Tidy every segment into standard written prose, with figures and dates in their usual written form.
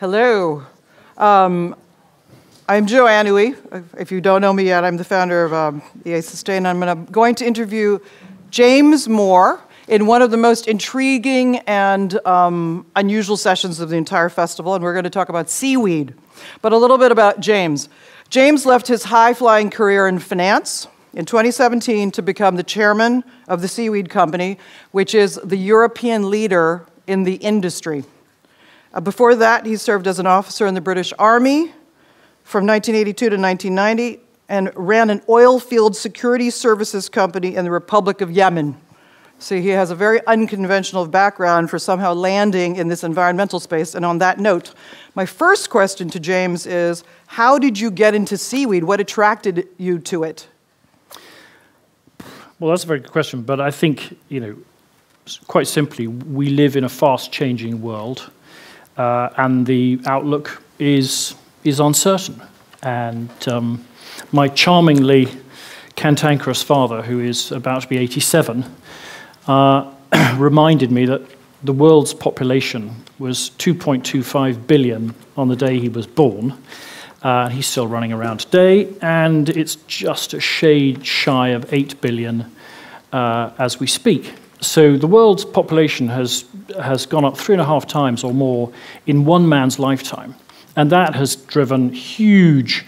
Hello. I'm Joanne Uy. If you don't know me yet, I'm the founder of EA Sustain. I'm going to interview James Moore in one of the most intriguing and unusual sessions of the entire festival, and we're going to talk about seaweed. But a little bit about James. James left his high-flying career in finance in 2017 to become the chairman of the Seaweed Company, which is the European leader in the industry. Before that, he served as an officer in the British Army from 1982 to 1990 and ran an oil field security services company in the Republic of Yemen. So he has a very unconventional background for somehow landing in this environmental space. And on that note, my first question to James is, how did you get into seaweed? What attracted you to it? Well, that's a very good question, but I think, quite simply, we live in a fast-changing world, and the outlook is uncertain. And my charmingly cantankerous father, who is about to be 87, reminded me that the world's population was 2.25 billion on the day he was born. He's still running around today, and it's just a shade shy of 8 billion as we speak. So the world's population has gone up 3.5 times or more in one man's lifetime. And that has driven huge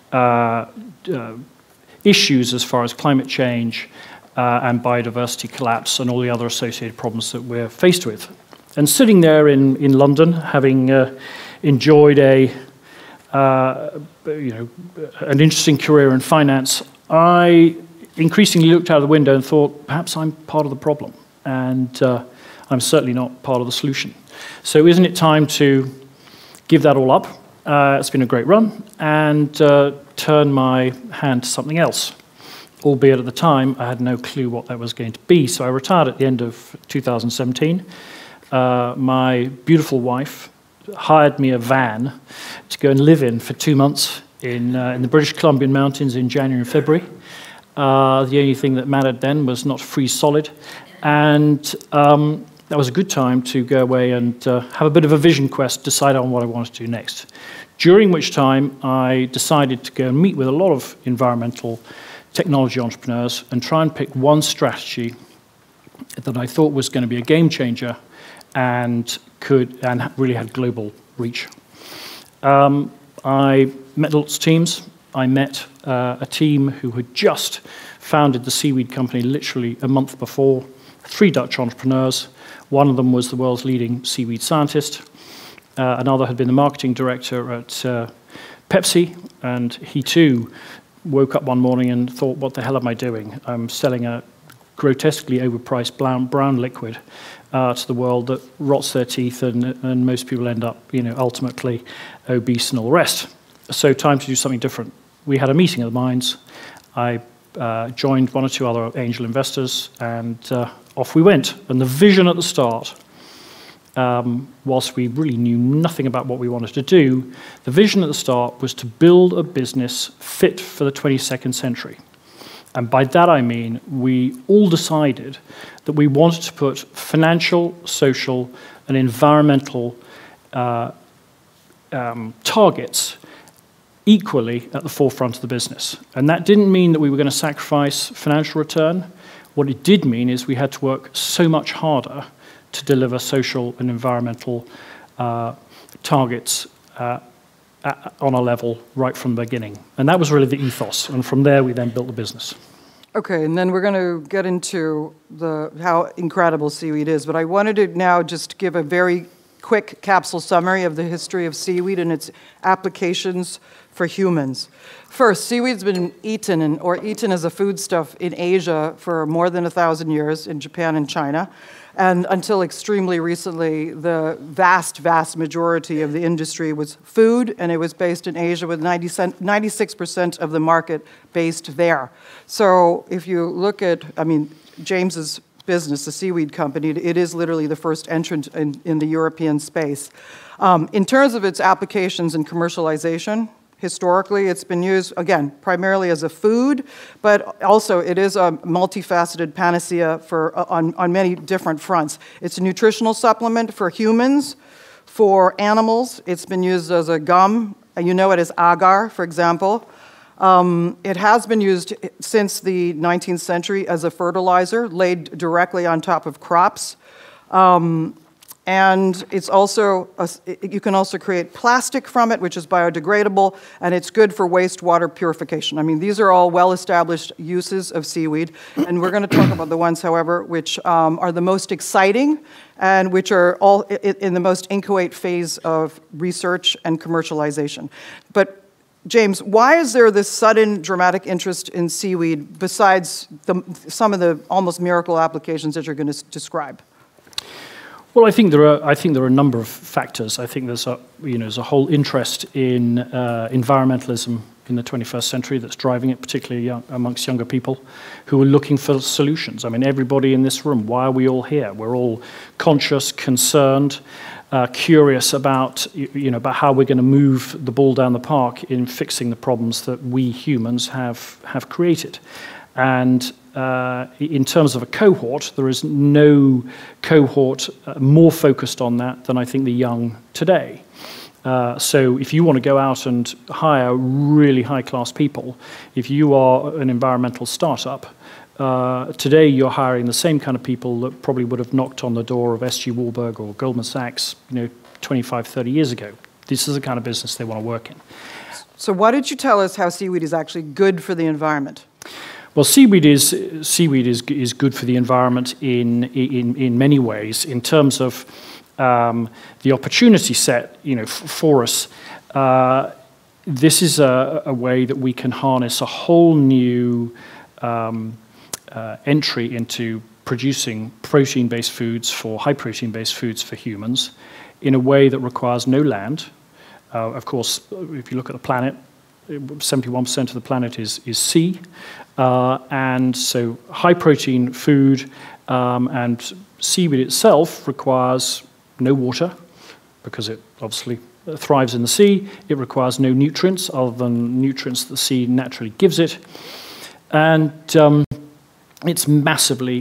issues as far as climate change and biodiversity collapse and all the other associated problems that we're faced with. And sitting there in London, having enjoyed an interesting career in finance, I increasingly looked out of the window and thought, perhaps I'm part of the problem, and I'm certainly not part of the solution. So isn't it time to give that all up? It's been a great run, and turn my hand to something else, albeit at the time I had no clue what that was going to be. So I retired at the end of 2017. My beautiful wife hired me a van to go and live in for 2 months in the British Columbian Mountains in January and February. The only thing that mattered then was not freeze solid. And that was a good time to go away and have a bit of a vision quest, decide on what I wanted to do next. During which time, I decided to go and meet with a lot of environmental technology entrepreneurs and try and pick one strategy that I thought was going to be a game changer and really had global reach. I met lots of teams. I met a team who had just founded the Seaweed Company literally a month before, 3 Dutch entrepreneurs. One of them was the world's leading seaweed scientist. Another had been the marketing director at Pepsi, and he too woke up one morning and thought, what the hell am I doing? I'm selling a grotesquely overpriced brown liquid to the world that rots their teeth, and most people end up, ultimately obese and all the rest. So time to do something different. We had a meeting of the minds. I joined 1 or 2 other angel investors, and off we went. And the vision at the start, whilst we really knew nothing about what we wanted to do, the vision at the start was to build a business fit for the 22nd century. And by that I mean we all decided that we wanted to put financial, social, and environmental targets equally at the forefront of the business. And that didn't mean that we were going to sacrifice financial return. What it did mean is we had to work so much harder to deliver social and environmental targets on a level right from the beginning. And that was really the ethos. And from there, we then built the business. Okay, and then we're going to get into how incredible seaweed is. But I wanted to now just give a very quick capsule summary of the history of seaweed and its applications for humans. First, seaweed's been eaten as a foodstuff in Asia for more than 1,000 years, in Japan and China. And until extremely recently, the vast, vast majority of the industry was food, and it was based in Asia with 96% of the market based there. So if you look at, James's business, the Seaweed Company, it is literally the first entrant in the European space. In terms of its applications and commercialization, historically, it's been used, again, primarily as a food, but also it is a multifaceted panacea on many different fronts. It's a nutritional supplement for humans, For animals, it's been used as a gum. You know it as agar, for example. It has been used since the 19th century as a fertilizer, laid directly on top of crops. And it's also, you can also create plastic from it, which is biodegradable, and it's good for wastewater purification. I mean, these are all well-established uses of seaweed, and we're going to talk about the ones, however, which are the most exciting and which are all in the most inchoate phase of research and commercialization. But James, why is there this sudden dramatic interest in seaweed besides some of the almost miracle applications that you're going to describe? Well, I think there are a number of factors. I think there's a whole interest in environmentalism in the 21st century that's driving it, particularly amongst younger people who are looking for solutions. I mean, everybody in this room, why are we all here? We're all conscious, concerned, curious about about how we're going to move the ball down the park in fixing the problems that we humans have created. And in terms of a cohort, there is no cohort more focused on that than I think the young today. So if you want to go out and hire really high-class people, if you are an environmental startup, today you're hiring the same kind of people that probably would have knocked on the door of S.G. Warburg or Goldman Sachs 25, 30 years ago. This is the kind of business they want to work in. So why did you tell us how seaweed is actually good for the environment? Well, seaweed is good for the environment in many ways. In terms of the opportunity set, for us, this is a way that we can harness a whole new entry into producing protein-based foods high protein-based foods for humans in a way that requires no land. Of course, if you look at the planet, 71% of the planet is sea. And so high protein food and seaweed itself requires no water because it obviously thrives in the sea. It requires no nutrients other than nutrients that the sea naturally gives it. And it's massively,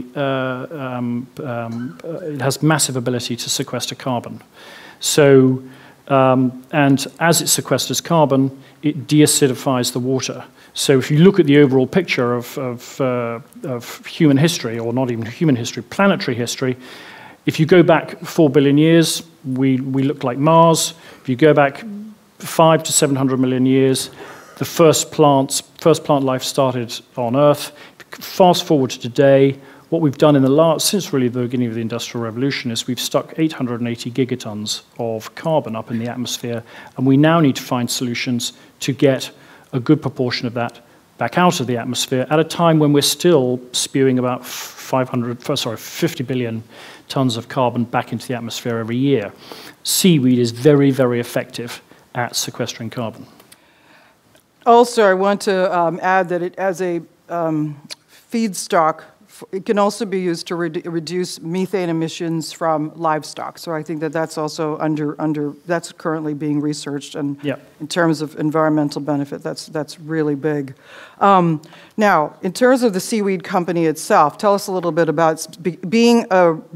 it has massive ability to sequester carbon. So, and as it sequesters carbon, it deacidifies the water. So if you look at the overall picture of human history, or not even human history, planetary history, if you go back 4 billion years, we looked like Mars. If you go back 500 to 700 million years, the first plant life started on Earth. Fast forward to today, what we've done since really the beginning of the Industrial Revolution is we've stuck 880 gigatons of carbon up in the atmosphere, and we now need to find solutions to get a good proportion of that back out of the atmosphere at a time when we're still spewing about 50 billion tons of carbon back into the atmosphere every year. Seaweed is very, very effective at sequestering carbon. Also, I want to add that it, as a feedstock, it can also be used to reduce methane emissions from livestock. So I think that that's also that's currently being researched, and in terms of environmental benefit, that's really big. Now, in terms of the seaweed company itself, tell us a little bit about being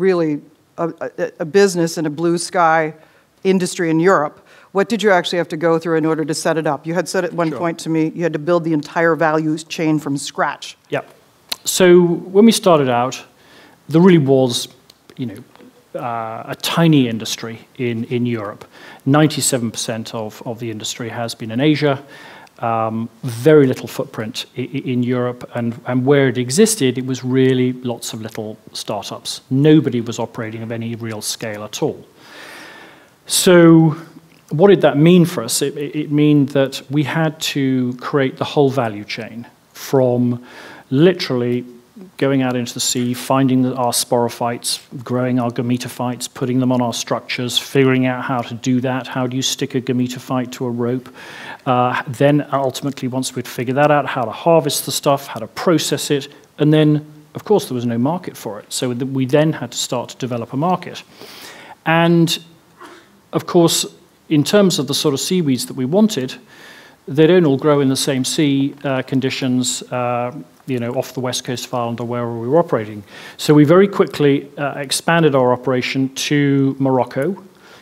a business in a blue sky industry in Europe. What did you actually have to go through in order to set it up? You had said at one point to me you had to build the entire value chain from scratch. Yeah. So when we started out, there really was, a tiny industry in Europe. 97% of the industry has been in Asia. Very little footprint in Europe, and where it existed, it was really lots of little startups. Nobody was operating of any real scale at all. So what did that mean for us? It meant that we had to create the whole value chain, from literally going out into the sea, finding our sporophytes, growing our gametophytes, putting them on our structures, figuring out how to do that. How do you stick a gametophyte to a rope? Then ultimately, once we'd figured that out, how to harvest the stuff, how to process it, and then, of course, there was no market for it. So we then had to start to develop a market. And, of course, in terms of the sort of seaweeds that we wanted, they don't all grow in the same sea conditions, off the west coast of Ireland or wherever we were operating. So we very quickly expanded our operation to Morocco,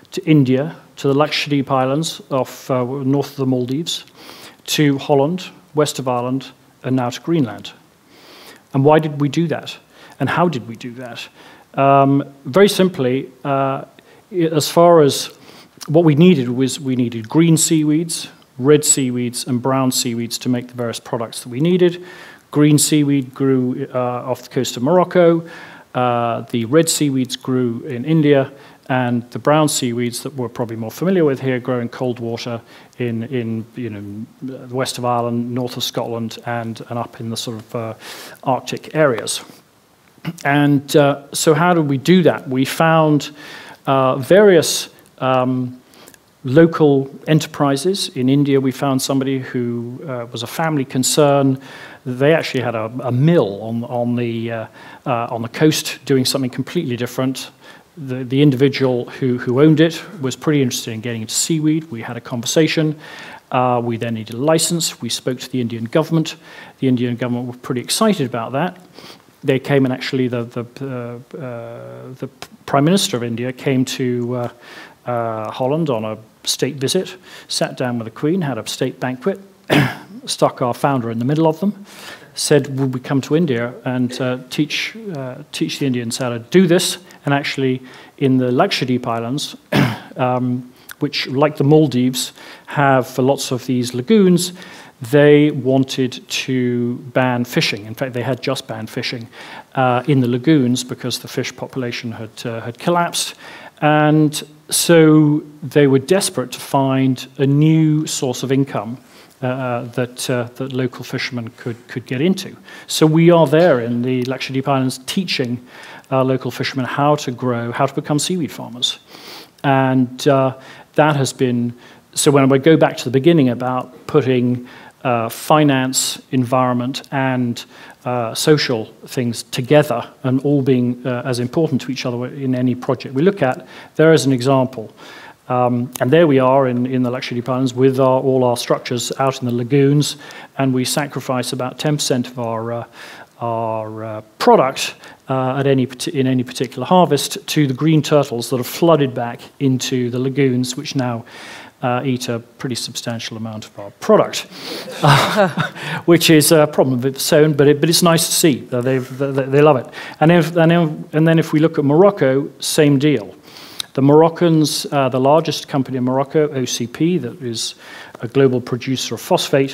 to India, to the Lakshadweep Islands off north of the Maldives, to Holland, west of Ireland, and now to Greenland. And why did we do that? And how did we do that? Very simply, as far as what we needed was we needed green seaweeds, red seaweeds, and brown seaweeds to make the various products that we needed. Green seaweed grew off the coast of Morocco. The red seaweeds grew in India, and the brown seaweeds that we're probably more familiar with here grow in cold water in the west of Ireland, north of Scotland, and up in the sort of Arctic areas. And so how did we do that? We found various local enterprises. In India, we found somebody who was a family concern. They actually had a mill on the coast doing something completely different. The individual who owned it was pretty interested in getting into seaweed. We had a conversation. We then needed a license. We spoke to the Indian government. The Indian government were pretty excited about that. They came, and actually the Prime Minister of India came to Holland on a state visit, sat down with the Queen, had a state banquet, stuck our founder in the middle of them, said, would we come to India and teach the Indians how to do this? And actually, in the Lakshadweep Islands, which, like the Maldives, have lots of these lagoons, they wanted to ban fishing. In fact, they had just banned fishing in the lagoons because the fish population had collapsed. And so they were desperate to find a new source of income that local fishermen could get into. So we are there in the Lakshadweep Islands teaching local fishermen how to grow, how to become seaweed farmers. And that has been, so when I go back to the beginning about putting finance, environment, and social things together and all being as important to each other in any project we look at, there is an example. And there we are in the Lakshadweep Islands with all our structures out in the lagoons, and we sacrifice about 10% of our product in any particular harvest to the green turtles that have flooded back into the lagoons, which now eat a pretty substantial amount of our product, which is a problem of its own, but it's nice to see. They love it. And then if we look at Morocco, same deal. The Moroccans, the largest company in Morocco, OCP, that is a global producer of phosphate,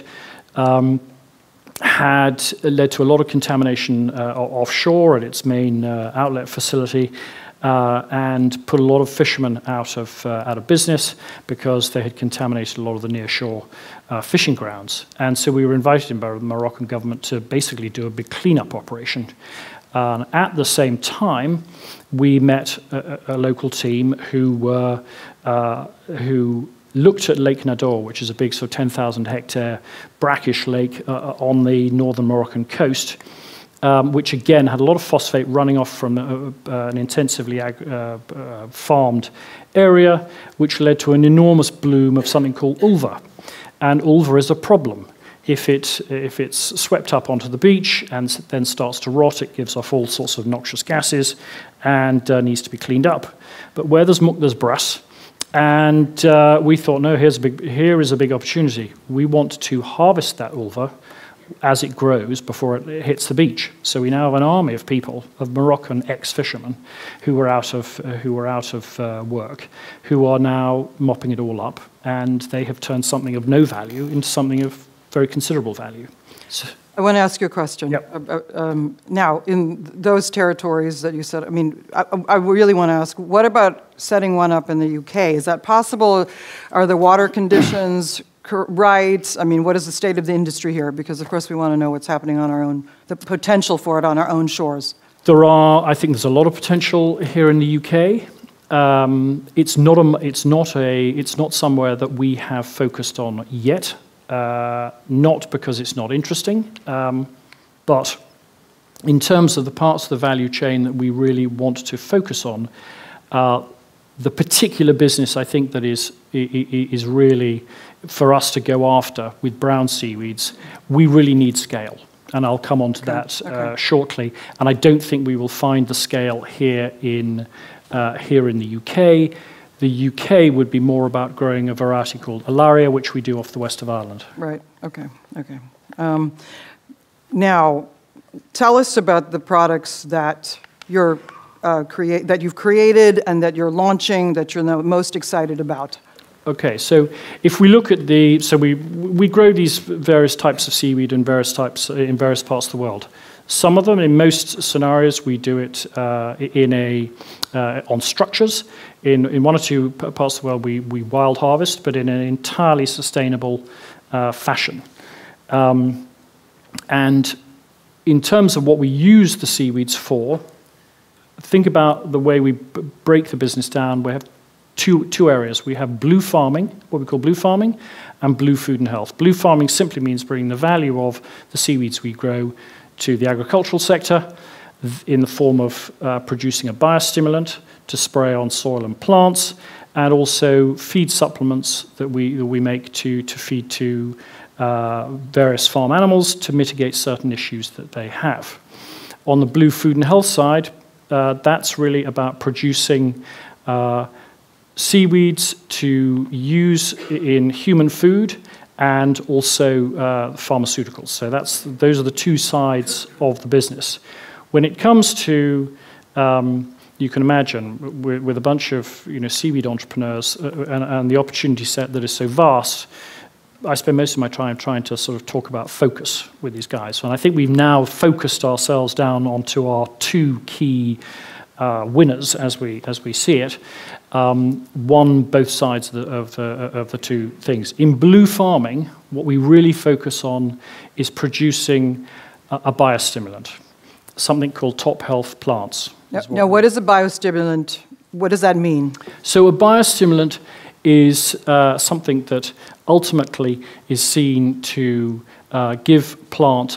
had led to a lot of contamination offshore at its main outlet facility, and put a lot of fishermen out of business because they had contaminated a lot of the nearshore fishing grounds. And so we were invited by the Moroccan government to basically do a big cleanup operation. At the same time, we met a local team who looked at Lake Nador, which is a big sort of 10,000 hectare brackish lake on the northern Moroccan coast, which again had a lot of phosphate running off from an intensively farmed area, which led to an enormous bloom of something called ulva. And ulva is a problem. If it's swept up onto the beach and then starts to rot, it gives off all sorts of noxious gases and needs to be cleaned up. But where there's muck, there's brass. And we thought, no, here is a big opportunity. We want to harvest that ulva as it grows before it hits the beach. So we now have an army of people, of Moroccan ex-fishermen, who were out of work, who are now mopping it all up, and they have turned something of no value into something of very considerable value. So, I want to ask you a question. Yep. Now, in those territories that you said, I mean, I really want to ask, what about setting one up in the UK? Is that possible? Are the water conditions right? I mean, what is the state of the industry here? Because, of course, we want to know what's happening on our own, the potential for it on our own shores. I think there's a lot of potential here in the UK. It's not somewhere that we have focused on yet. Not because it's not interesting, but in terms of the parts of the value chain that we really want to focus on, the particular business I think that is really for us to go after with brown seaweeds, we really need scale. And I'll come on to that shortly. And I don't think we will find the scale here in the UK. The UK would be more about growing a variety called Alaria, which we do off the west of Ireland. Right, okay, okay. Now, tell us about the products that you've created and that you're launching, that you're the most excited about. Okay, so if we look at we grow these various types of seaweed in various parts of the world. Some of them, in most scenarios, we do it on structures. In one or two parts of the world, we wild harvest, but in an entirely sustainable fashion. And in terms of what we use the seaweeds for, think about the way we break the business down. We have two areas. We have blue farming, what we call blue farming, and blue food and health. Blue farming simply means bringing the value of the seaweeds we grow to the agricultural sector in the form of producing a biostimulant to spray on soil and plants, and also feed supplements that we make to feed to various farm animals to mitigate certain issues that they have. On the blue food and health side, that's really about producing seaweeds to use in human food and also pharmaceuticals. So those are the two sides of the business. When it comes to, you can imagine, with a bunch of seaweed entrepreneurs and the opportunity set that is so vast, I spend most of my time trying to sort of talk about focus with these guys. And I think we've now focused ourselves down onto our two key winners as we see it. Both sides of the two things. In blue farming, what we really focus on is producing a biostimulant, something called Top Health Plants. Now, what is a biostimulant? What does that mean? So a biostimulant is something that ultimately is seen to give plants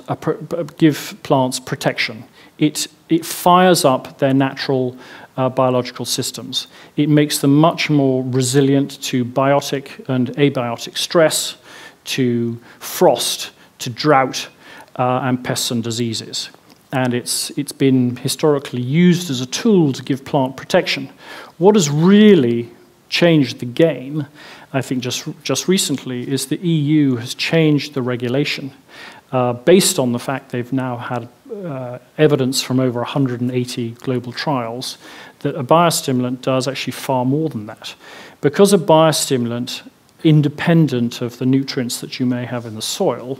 protection. It fires up their natural biological systems. It makes them much more resilient to biotic and abiotic stress, to frost, to drought, and pests and diseases. And it's been historically used as a tool to give plant protection. What has really changed the game, I think just recently, is the EU has changed the regulation based on the fact they've now had evidence from over 180 global trials that a biostimulant does actually far more than that. Because a biostimulant, independent of the nutrients that you may have in the soil,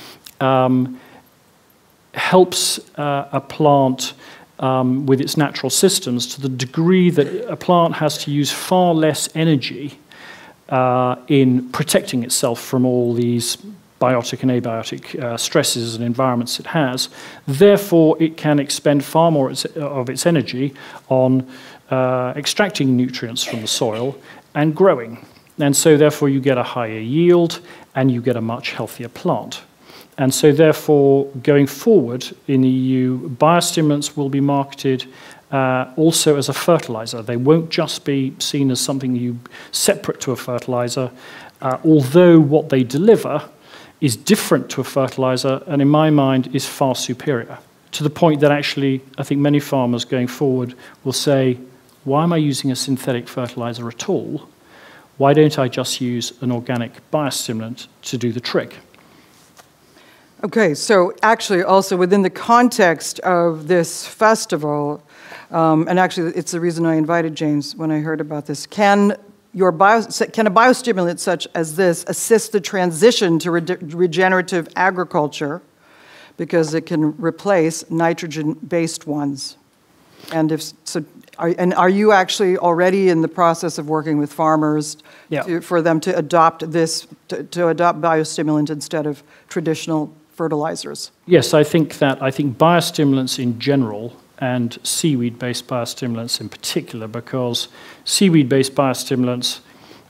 helps a plant with its natural systems to the degree that a plant has to use far less energy in protecting itself from all these biotic and abiotic stresses and environments it has. Therefore, it can expend far more of its energy on extracting nutrients from the soil and growing. And so, therefore, you get a higher yield and you get a much healthier plant. And so, therefore, going forward in the EU, biostimulants will be marketed also as a fertilizer. They won't just be seen as something separate to a fertilizer, although what they deliver is different to a fertilizer and, in my mind, is far superior, to the point that actually I think many farmers going forward will say, why am I using a synthetic fertilizer at all? Why don't I just use an organic biostimulant to do the trick? Okay, so actually also within the context of this festival, and actually it's the reason I invited James when I heard about this, can a biostimulant such as this assist the transition to regenerative agriculture because it can replace nitrogen-based ones? And if so, are you actually already in the process of working with farmers for them to adopt to adopt biostimulant instead of traditional fertilizers? Yes, I think biostimulants in general and seaweed-based biostimulants in particular, because seaweed-based biostimulants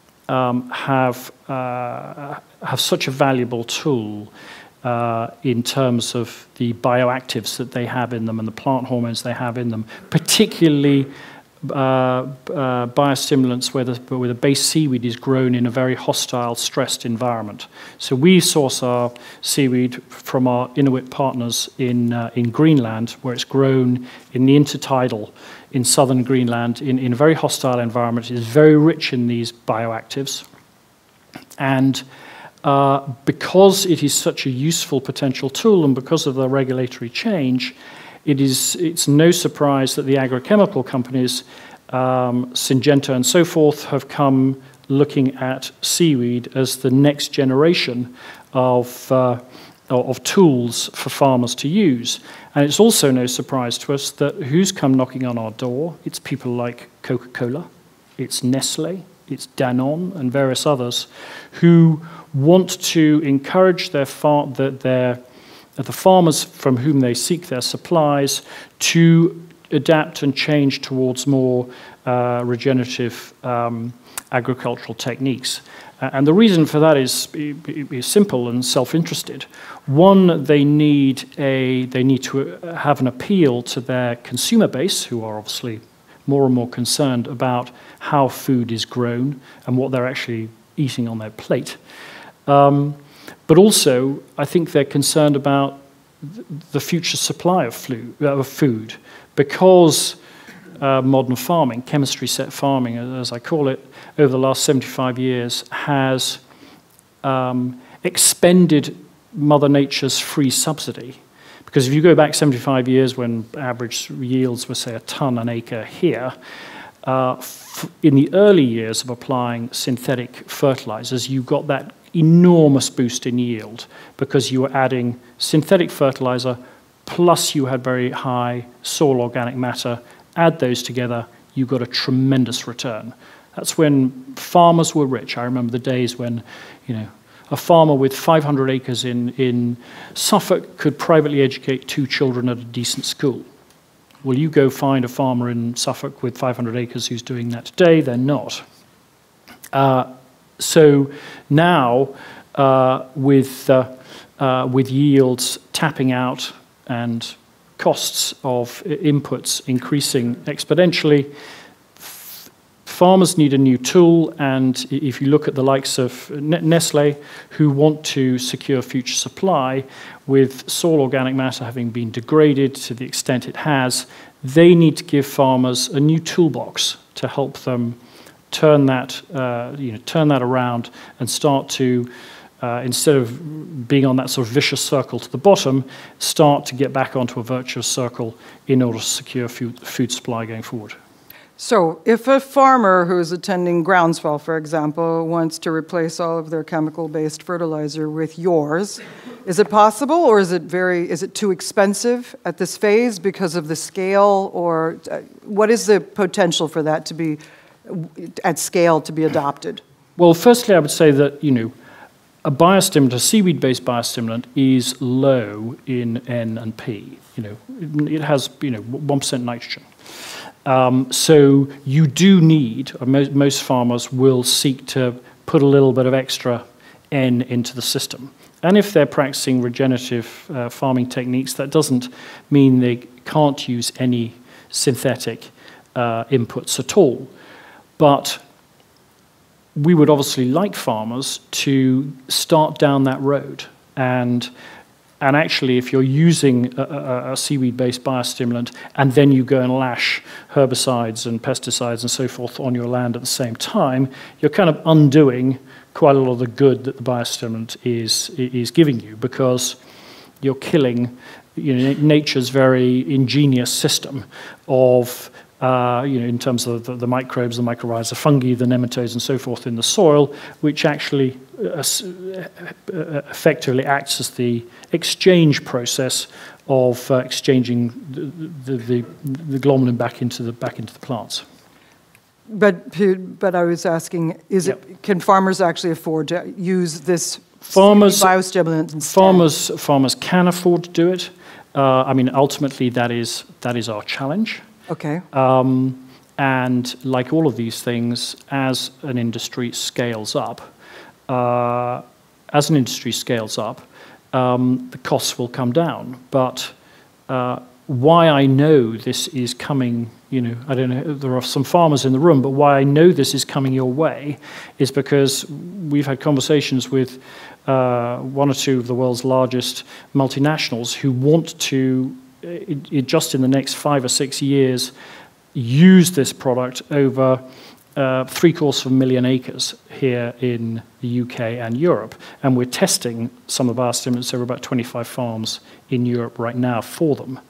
have such a valuable tool in terms of the bioactives that they have in them and the plant hormones they have in them, particularly biostimulants where the base seaweed is grown in a very hostile, stressed environment. So we source our seaweed from our Inuit partners in Greenland, where it's grown in the intertidal in southern Greenland in a very hostile environment. It is very rich in these bioactives. And because it is such a useful potential tool and because of the regulatory change, it's no surprise that the agrochemical companies, Syngenta and so forth, have come looking at seaweed as the next generation of tools for farmers to use. And it's also no surprise to us that who's come knocking on our door? It's people like Coca-Cola, it's Nestle, it's Danone, and various others who want to encourage the farmers from whom they seek their supplies to adapt and change towards more regenerative agricultural techniques. And the reason for that is simple and self-interested. One, they need to have an appeal to their consumer base, who are obviously more and more concerned about how food is grown and what they're actually eating on their plate. But also, I think they're concerned about the future supply of food, because modern farming, chemistry-set farming, as I call it, over the last 75 years has expended Mother Nature's free subsidy. Because if you go back 75 years when average yields were, say, a ton an acre here, in the early years of applying synthetic fertilizers, you got that enormous boost in yield because you were adding synthetic fertilizer plus you had very high soil organic matter. Add those together, you got a tremendous return. That's when farmers were rich. I remember the days when, a farmer with 500 acres in Suffolk could privately educate 2 children at a decent school. Well, you go find a farmer in Suffolk with 500 acres who's doing that today, they're not. So now, with yields tapping out and costs of inputs increasing exponentially, farmers need a new tool, and if you look at the likes of Nestle, who want to secure future supply, with soil organic matter having been degraded to the extent it has, they need to give farmers a new toolbox to help them turn that around and start to, instead of being on that sort of vicious circle to the bottom, start to get back onto a virtuous circle in order to secure food supply going forward. So if a farmer who is attending Groundswell, for example, wants to replace all of their chemical-based fertilizer with yours, is it possible, or is it too expensive at this phase because of the scale, or what is the potential for that to be at scale to be adopted? Well, firstly, I would say that, a biostimulant, a seaweed-based biostimulant, is low in N and P. It has 1% nitrogen. So you do need, most farmers will seek to put a little bit of extra N into the system. And if they're practicing regenerative farming techniques, that doesn't mean they can't use any synthetic inputs at all. But we would obviously like farmers to start down that road. And actually, if you're using a seaweed-based biostimulant and then you go and lash herbicides and pesticides and so forth on your land at the same time, you're kind of undoing quite a lot of the good that the biostimulant is giving you, because you're killing nature's very ingenious system of in terms of the microbes, the mycorrhiza, fungi, the nematodes, and so forth in the soil, which actually effectively acts as the exchange process of exchanging the glomalin back into the plants. But I was asking, can farmers actually afford to use this biostimulant instead? Farmers can afford to do it. Ultimately, that is our challenge. Okay. And like all of these things, as an industry scales up, the costs will come down. But why I know this is coming, I don't know, there are some farmers in the room, but why I know this is coming your way is because we've had conversations with 1 or 2 of the world's largest multinationals who want to, just in the next 5 or 6 years, use this product over 750,000 acres here in the UK and Europe. And we're testing some of our stimulants over about 25 farms in Europe right now for them.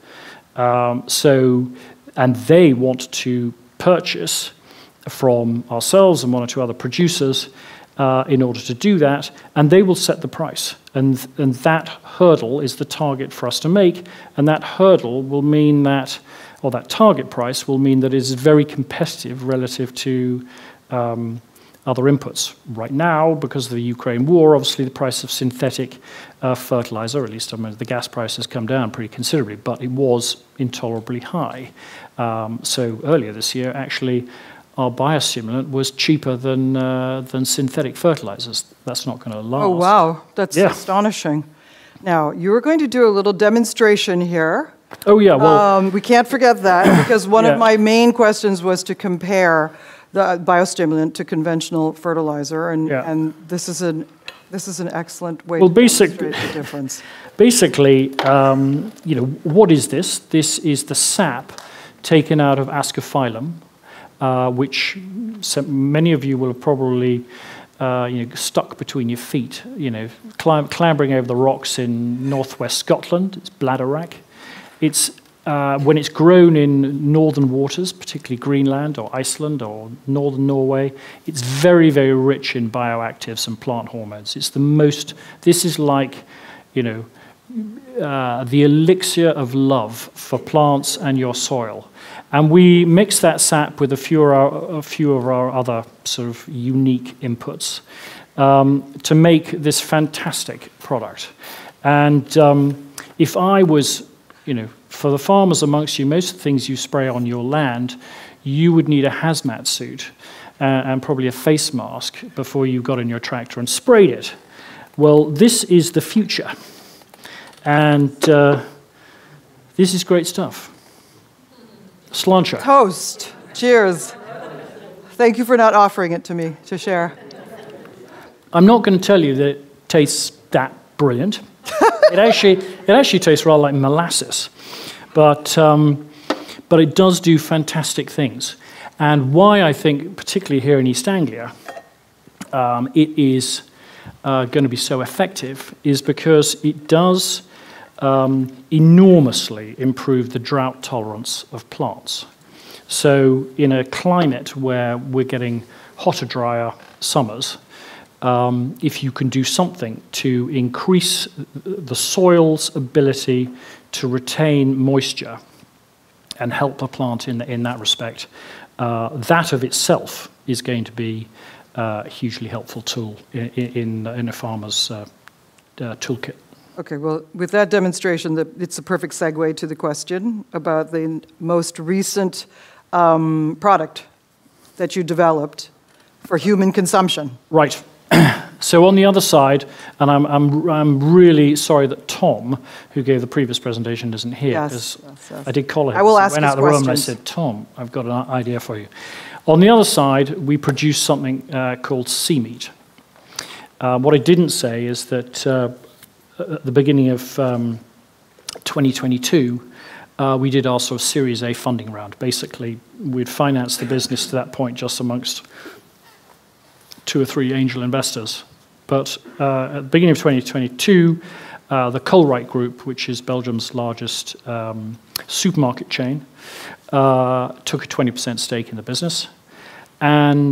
And they want to purchase from ourselves and one or two other producers in order to do that, and they will set the price. And that hurdle is the target for us to make, and that hurdle will mean that, or that target price will mean that it is very competitive relative to other inputs. Right now, because of the Ukraine war, obviously the price of synthetic fertilizer, at least the gas price has come down pretty considerably, but it was intolerably high. So earlier this year, actually, our biostimulant was cheaper than synthetic fertilizers. That's not going to last. Oh, wow. That's astonishing. Now, you were going to do a little demonstration here. Oh, yeah. Well, we can't forget that, because one of my main questions was to compare the biostimulant to conventional fertilizer, and this is an excellent way to demonstrate the difference. Basically, what is this? This is the sap taken out of Ascophyllum, which many of you will have probably stuck between your feet, clambering over the rocks in northwest Scotland. It's bladderwrack. It's when it's grown in northern waters, particularly Greenland or Iceland or northern Norway, it's very, very rich in bioactives and plant hormones. It's the most. This is like, the elixir of love for plants and your soil. And we mix that sap with a few of our other sort of unique inputs to make this fantastic product. And if I was, for the farmers amongst you, most of the things you spray on your land, you would need a hazmat suit and probably a face mask before you got in your tractor and sprayed it. Well, this is the future. And this is great stuff. Sláinte. Toast. Cheers. Thank you for not offering it to me to share. I'm not going to tell you that it tastes that brilliant. It actually tastes rather like molasses, but it does do fantastic things. And why I think, particularly here in East Anglia, it is going to be so effective is because it does enormously improve the drought tolerance of plants. So in a climate where we're getting hotter, drier summers, if you can do something to increase the soil's ability to retain moisture and help the plant in that respect, that of itself is going to be a hugely helpful tool in a farmer's toolkit. Okay, well, with that demonstration, it's a perfect segue to the question about the most recent product that you developed for human consumption. Right. So on the other side, and I'm really sorry that Tom, who gave the previous presentation, isn't here. Yes. I did call him. I will ask went his out of the room and I questions. said, Tom, I've got an idea for you. On the other side, we produced something called Seameat. What I didn't say is that at the beginning of 2022, we did our sort of Series A funding round. Basically, we'd financed the business to that point just amongst 2 or 3 angel investors. But at the beginning of 2022, the Colruyt Group, which is Belgium's largest supermarket chain, took a 20% stake in the business. And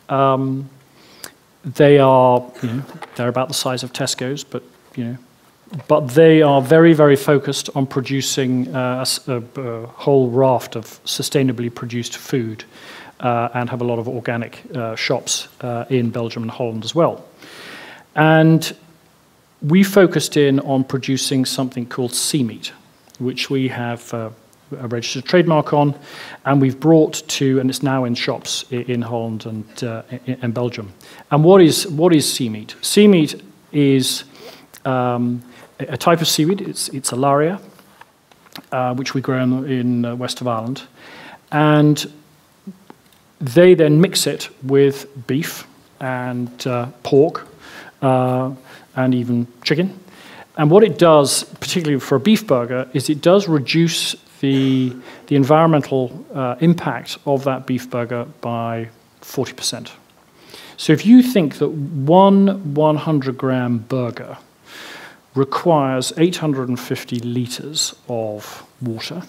they are, they're about the size of Tesco's, but they are very, very focused on producing a whole raft of sustainably produced food and have a lot of organic shops in Belgium and Holland as well. And we focused in on producing something called Seameat, which we have a registered trademark on, and we've brought to, and it's now in shops in Holland and Belgium. And what is Seameat? Seameat is a type of seaweed. It's Alaria, which we grow in the west of Ireland, and they then mix it with beef and pork and even chicken. And what it does, particularly for a beef burger, is it does reduce the environmental impact of that beef burger by 40%. So if you think that one 100-gram burger requires 850 liters of water,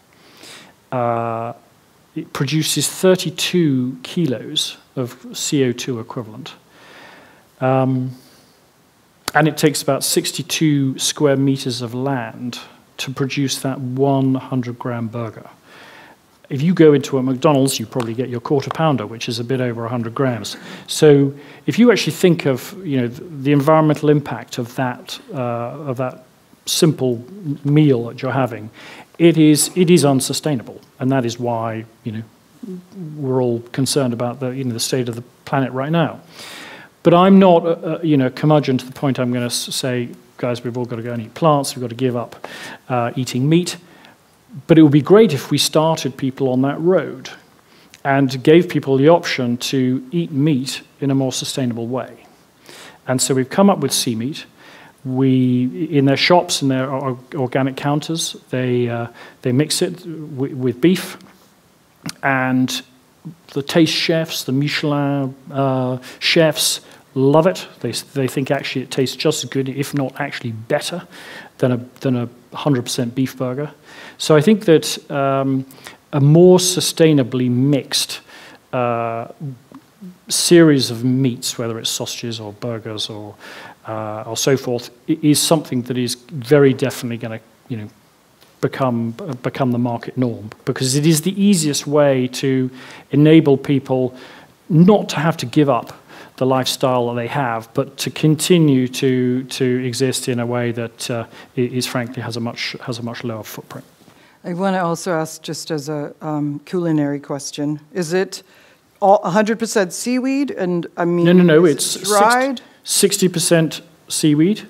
it produces 32 kilos of CO2 equivalent. And it takes about 62 square meters of land to produce that 100-gram burger. If you go into a McDonald's, you probably get your quarter pounder, which is a bit over 100 grams. So if you actually think of the environmental impact of that simple meal that you're having, it is unsustainable, and that is why we're all concerned about the state of the planet right now. But I'm not a curmudgeon to the point I'm going to say, guys, we've all got to go and eat plants, we've got to give up eating meat. But it would be great if we started people on that road and gave people the option to eat meat in a more sustainable way. And so we've come up with sea meat. In their shops, in their organic counters, they mix it with beef. And the taste chefs, the Michelin chefs, love it. They think actually it tastes just as good, if not actually better, than a 100% beef burger. So I think that a more sustainably mixed series of meats, whether it's sausages or burgers or so forth, is something that is very definitely going to become the market norm, because it is the easiest way to enable people not to have to give up the lifestyle that they have, but to continue to exist in a way that is frankly has a much lower footprint. I want to also ask, just as a culinary question, is it all 100% seaweed? And I mean, no, it's dried. 60% seaweed.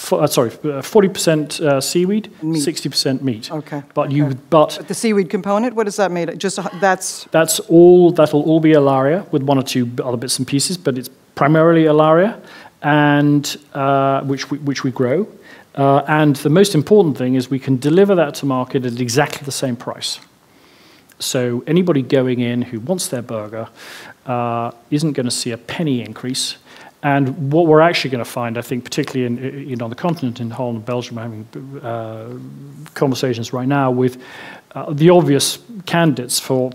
40% seaweed, 60% meat. Okay. But the seaweed component, what is that made of? That'll all be alaria with one or two other bits and pieces, but it's primarily alaria, and which we grow. And the most important thing is we can deliver that to market at exactly the same price. So anybody going in who wants their burger isn't going to see a penny increase. And what we're actually going to find, I think, particularly on the continent, in Holland and Belgium, having conversations right now with the obvious candidates for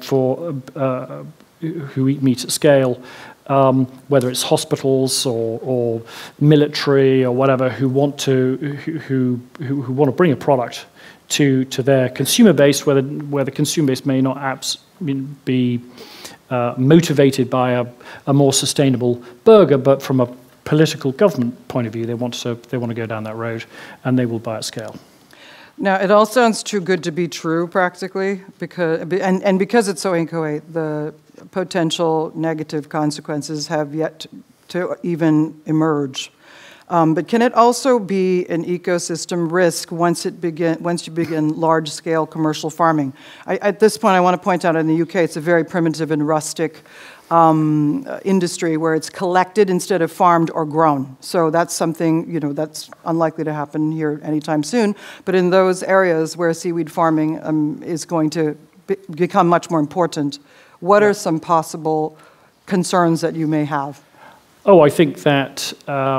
who eat meat at scale, whether it's hospitals or military or whatever, who want to bring a product to their consumer base, where the consumer base may not be motivated by a more sustainable burger, but from a political government point of view, they want to go down that road, and they will buy at scale. Now, it all sounds too good to be true, practically, because it's so inchoate, the potential negative consequences have yet to even emerge. But can it also be an ecosystem risk once you begin large-scale commercial farming? At this point, I want to point out in the UK, it's a very primitive and rustic industry where it's collected instead of farmed or grown. So that's something that's unlikely to happen here anytime soon. But in those areas where seaweed farming is going to become much more important, what are some possible concerns that you may have? Oh, I think that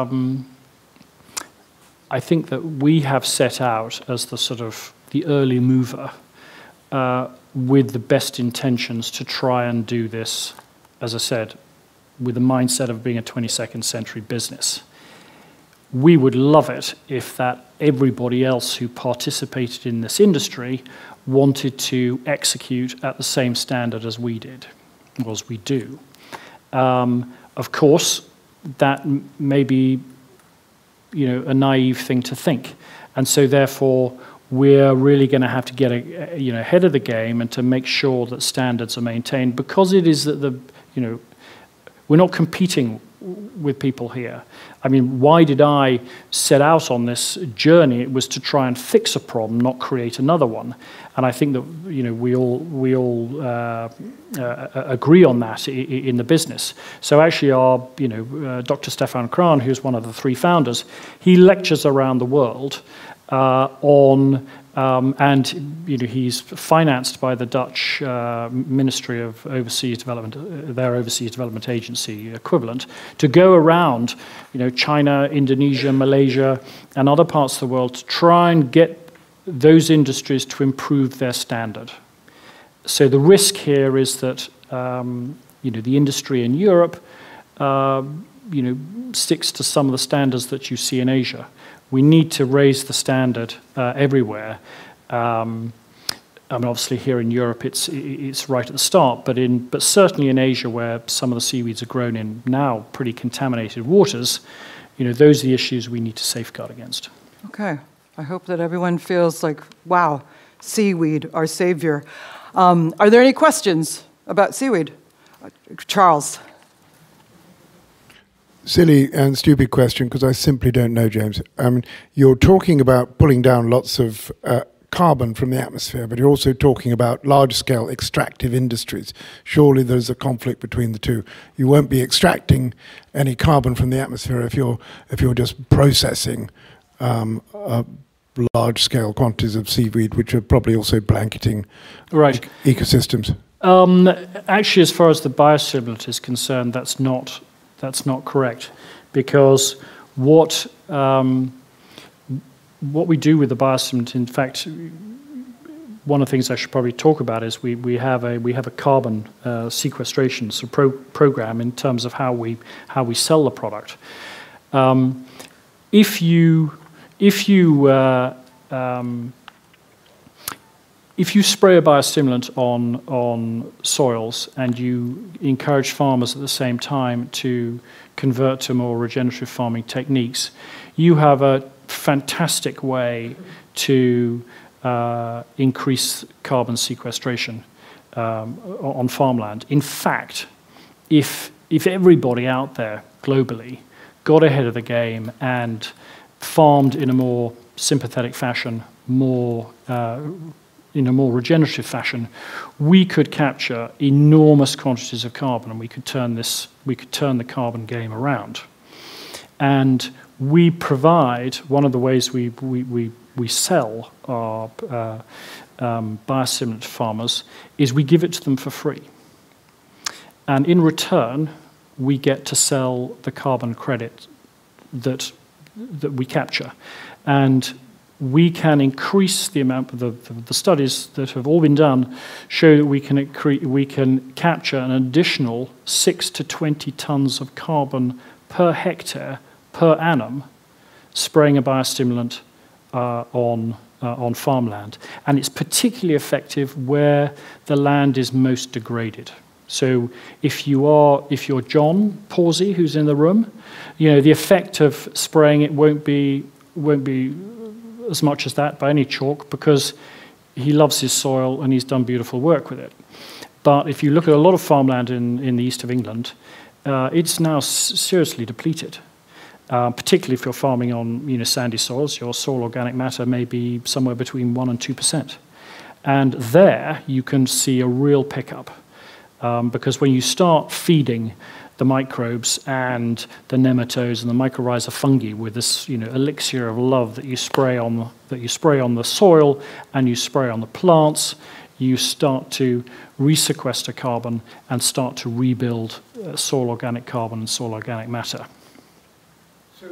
we have set out as the early mover with the best intentions to try and do this, as I said, with the mindset of being a 22nd century business. We would love it if that everybody else who participated in this industry wanted to execute at the same standard as we did, or as we do. Of course, that may be a naive thing to think. And so therefore, we're really going to have to get ahead of the game and to make sure that standards are maintained, because it is that we're not competing with people here. I mean, why did I set out on this journey? It was to try and fix a problem, not create another one. And I think that we all agree on that in the business. So actually, our Dr. Stefan Krahn, who's one of the three founders, he lectures around the world and he's financed by the Dutch Ministry of Overseas Development, their Overseas Development Agency equivalent, to go around China, Indonesia, Malaysia, and other parts of the world to try and get those industries to improve their standard. So the risk here is that the industry in Europe sticks to some of the standards that you see in Asia. We need to raise the standard everywhere. Obviously here in Europe it's right at the start, but certainly in Asia, where some of the seaweeds are grown in now pretty contaminated waters, those are the issues we need to safeguard against. Okay, I hope that everyone feels like, wow, seaweed, our savior. Are there any questions about seaweed? Charles. Silly and stupid question, because I simply don't know, James. You're talking about pulling down lots of carbon from the atmosphere, but you're also talking about large-scale extractive industries. Surely there's a conflict between the two. You won't be extracting any carbon from the atmosphere if you're just processing large-scale quantities of seaweed, which are probably also blanketing ecosystems. Actually, as far as the biostimulant is concerned, that's not correct, because what we do with the biostimulant, in fact, one of the things I should probably talk about is we have a carbon sequestration program in terms of how we sell the product. If you spray a biostimulant on soils and you encourage farmers at the same time to convert to more regenerative farming techniques, you have a fantastic way to increase carbon sequestration on farmland. In fact, if everybody out there globally got ahead of the game and farmed in a more sympathetic fashion, in a more regenerative fashion, we could capture enormous quantities of carbon, and we could turn the carbon game around. And we provide, one of the ways we sell our biostimulant to farmers is we give it to them for free. And in return, we get to sell the carbon credit that we capture. And we can increase the amount, the studies that have all been done show that we can capture an additional 6 to 20 tons of carbon per hectare per annum spraying a biostimulant on farmland. And it's particularly effective where the land is most degraded. So if you're John Pawsey, who's in the room, the effect of spraying it won't be as much as that by any chalk, because he loves his soil and he's done beautiful work with it. But if you look at a lot of farmland in the east of England, it's now seriously depleted. Particularly if you're farming on sandy soils, your soil organic matter may be somewhere between 1% and 2%. And there you can see a real pickup, because when you start feeding the microbes and the nematodes and the mycorrhiza fungi with this elixir of love that you spray on the soil and you spray on the plants, you start to resequester carbon and start to rebuild soil organic carbon and soil organic matter. So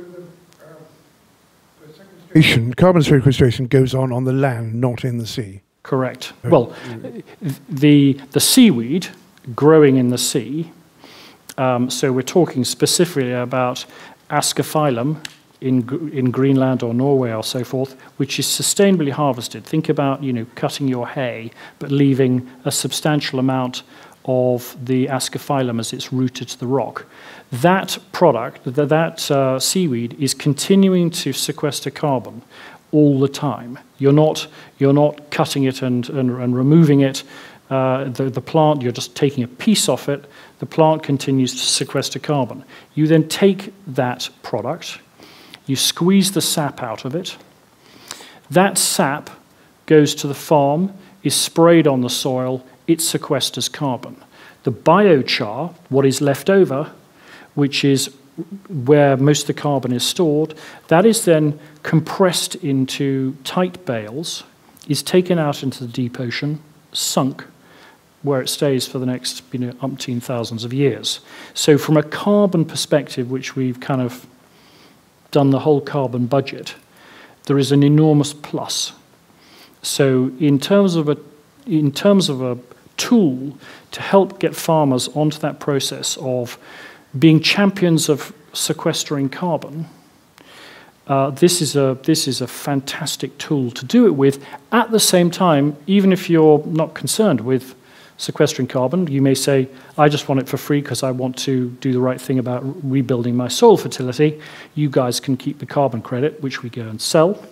the carbon sequestration goes on the land, not in the sea. Correct. Well, the seaweed growing in the sea. So we're talking specifically about Ascophyllum in Greenland or Norway or so forth, which is sustainably harvested. Think about cutting your hay, but leaving a substantial amount of the Ascophyllum as it's rooted to the rock. That product, that seaweed, is continuing to sequester carbon all the time. You're not cutting it and removing it. The plant, you're just taking a piece off it. The plant continues to sequester carbon. You then take that product, you squeeze the sap out of it. That sap goes to the farm, is sprayed on the soil, it sequesters carbon. The biochar, what is left over, which is where most of the carbon is stored. That is then compressed into tight bales, is taken out into the deep ocean, sunk, where it stays for the next umpteen thousands of years. So from a carbon perspective, which we've kind of done the whole carbon budget, there is an enormous plus. So in terms of a tool to help get farmers onto that process of being champions of sequestering carbon, this is a fantastic tool to do it with. At the same time, even if you're not concerned with sequestering carbon, you may say, I just want it for free because I want to do the right thing about rebuilding my soil fertility. You guys can keep the carbon credit, which we go and sell.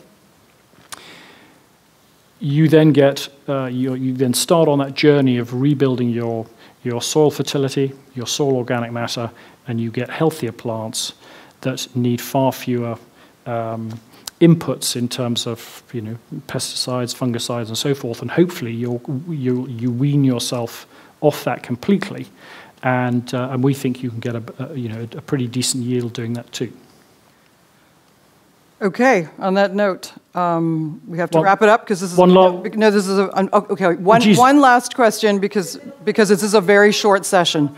You then get, you then start on that journey of rebuilding your soil fertility, your soil organic matter, and you get healthier plants that need far fewer inputs in terms of pesticides, fungicides, and so forth. And hopefully you wean yourself off that completely, and we think you can get a pretty decent yield doing that too. Okay. On that note, we have to wrap it up because this is one last question because this is a very short session.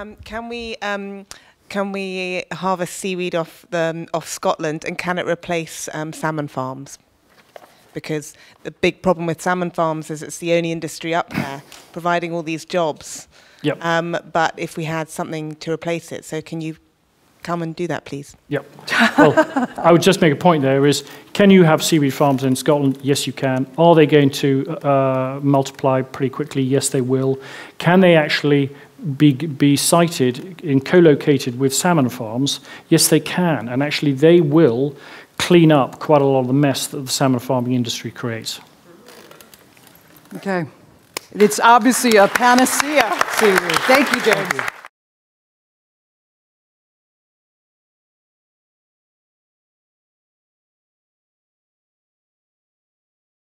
Can we harvest seaweed off Scotland, and can it replace salmon farms? Because the big problem with salmon farms is it's the only industry up there providing all these jobs. Yep. But if we had something to replace it, so can you come and do that, please? Yep. Well, I would just make a point there is, can you have seaweed farms in Scotland? Yes, you can. Are they going to multiply pretty quickly? Yes, they will. Can they actually be sited and co-located with salmon farms? Yes, they can. And actually, they will clean up quite a lot of the mess that the salmon farming industry creates. Okay. It's obviously a panacea. Thank you, James.